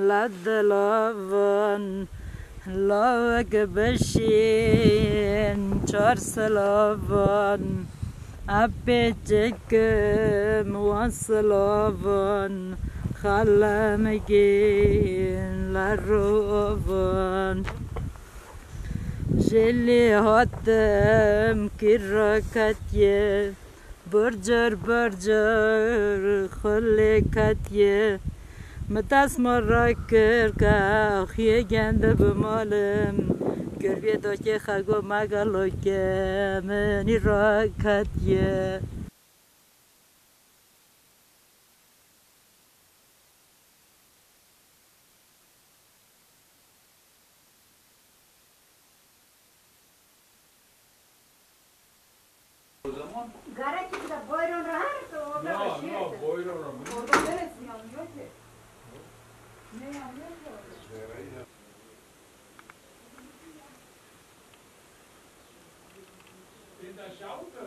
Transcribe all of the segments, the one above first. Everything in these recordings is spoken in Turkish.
لدلاون لاوک بشین چار سلاون أبيتكم وصلافن خلمجين للروفن جلي هاتم كركتيه برجر خلي كتيه متاس مرة كركا خيه جند بمالم گربه داکی خگو مگلو که منی راکتیه Garajı da boyron rahat o da şey. No, boyron rahat. Orada neresi yanıyor ki? Ne yanıyor ki orada? In der Schaukel.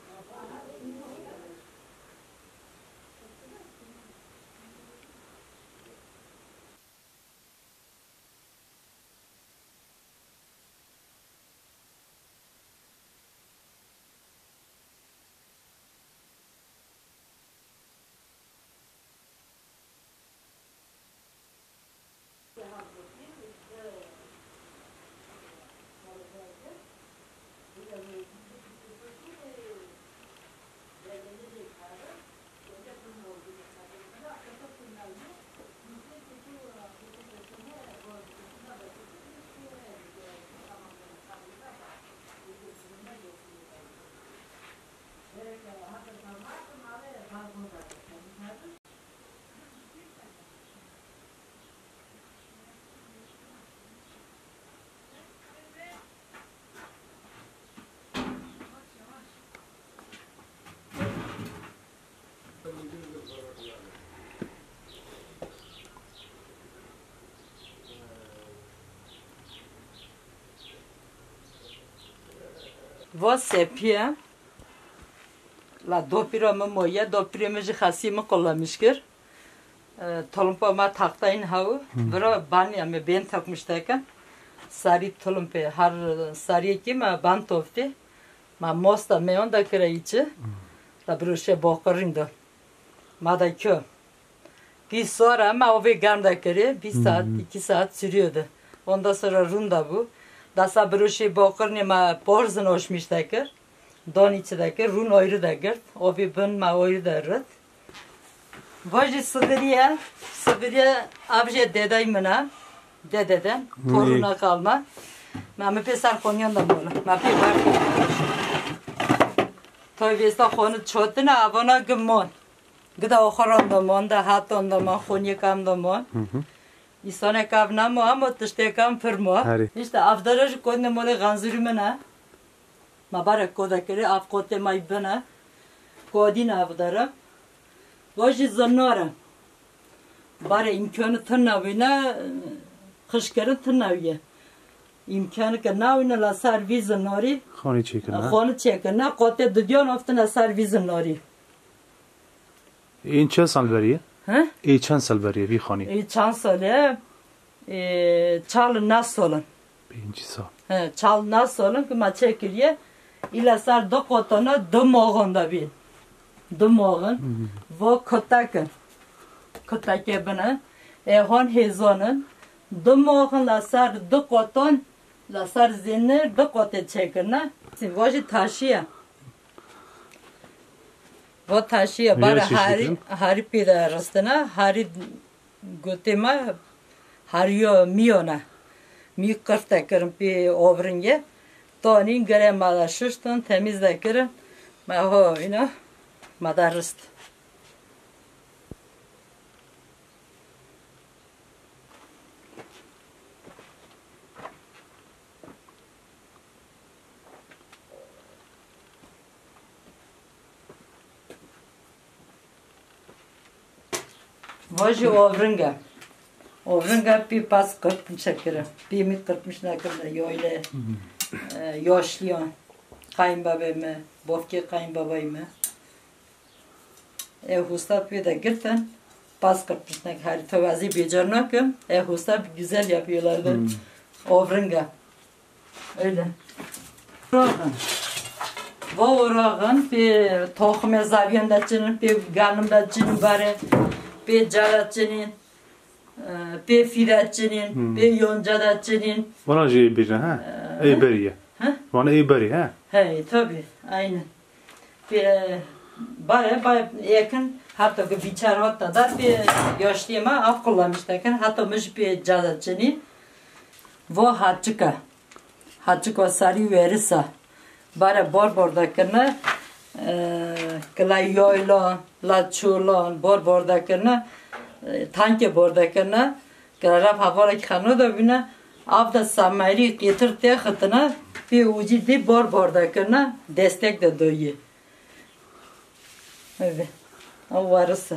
Você pia la dopira mı moya dopira mı khasi mı kollamışkır. Tolumpa ma taktayın havu. Bura banya mı ben takmıştayken sari tolumpa har sari ki ma ban tofti. Ma mosta me onda kraiçi. Da bruşe bokarında. Ma da kö. Bir sonra ama o vegan kere bir saat 2 saat sürüyordu. Ondan sonra runda bu. Dasa bruşe bokarni ma porzun oşmiştakır. Don içindeki run oyru da gert. O bir bun ma oyru da rıt. Vajı Sibirya abje dedaymına dededen toruna kalma. Ma me pesar Konya'da mı? Ma pe var. Toy vesta konu çotuna abona gmon. Gıda oxoranda mon da hatonda mon Konya'kamda mon. İsane kavna mo ama tıştekam firmo. İşte avdaraj konne mole ganzürümena. Ma bara koda kere av kote may bana. Kodin avdara. Vajı zanora. Bara imkanı tırnavına kışkarı tırnavıya. İmkanı ki navına la servizin nori. Khoni çekana. Kote düdyon oftuna servizin nori. این چه سال بریه؟ ها؟ ای چند سال بریه بی خانی؟ ای چند ساله؟ چال نسالن. 5 سال. چال نسالن که ما çekiliye. İla sar do kotona do moğun da bin. Do moğun. Vo kotakın. Kotake bana. Hon hezonun. Do moğun la sar do koton. La sar zinir do kote çekirna. Vajı taşıya. Vo taşıya. Bara hari pida rastına. Hari gutema. Hariyo miyona. Mi kırtakirin pi ovringe. Tonin göre malaşıştın temizlekirin. Ma ho ina madarist. Vajı ovringa. Ovringa pi pas kırpmışakırı. Pi mi kırpmışakırı yoyle. Yaşlıyor. Kayınbabamı, bofke kayınbabayımı. Husta pide girten. Pas kırpmışlar. Harita vazi becermek. Husta güzel yapıyorlardı. Ovrunga. Öyle. Orağın. Bu orağın bir tohum zavyandatçının, bir ganımdatçının bari, bir caratçının, bir fidatçının, bir yoncadatçının. Bana şey bir ha. Eyberiye. Ha? Bana eyberi ha. He tabii. Aynen. Bir bari yakın hatta ki biçar hatta da bir yaşlıyama af kullanmışlar. Hatta müş bir caratçının. Bu haçıka. Haçıka sarı verirse. Bara bordakını kla yoylan, la çulan, bordakını tanke bordakını kla havalı kanı da bina avda samari getirte hatına bir ucu di bordakını destek de doyu. Evet. O varsa.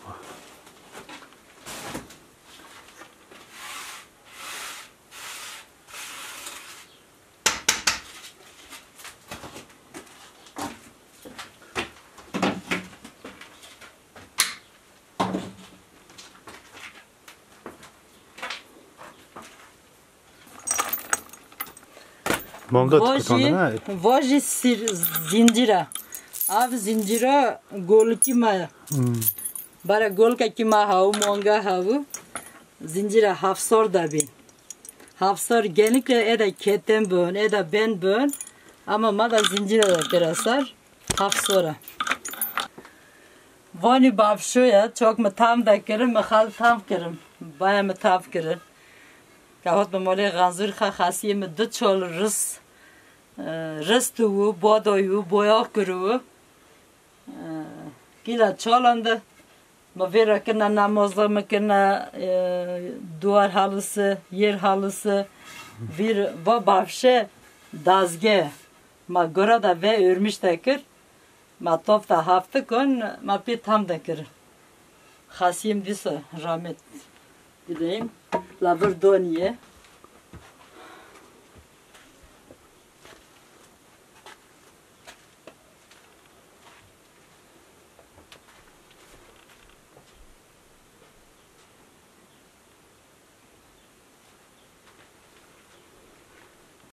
Manga tıkıtandı ha. Voji zincira. Av zincira golki ma. Bara golka ki ma havu manga havu. Zincira hafsor da bin. Hafsor genellikle eda keten bön, eda ben bön. Ama mada zincira da terasar. Hafsora. Vani babşoya çok mu tam da kerim, mı tam kerim. Baya mı tam kerim. Kahot me mali ganzur khasiye me dut çol rız tu bodoyu boyak kuru gila çalandı me vera kena namazla me kena duvar halısı yer halısı bir babavşe dazge ma gora da ve örmüş tekir ma top da hafta kon ma bir tam tekir khasiyem disa rahmet dileyim. La Verdoniye.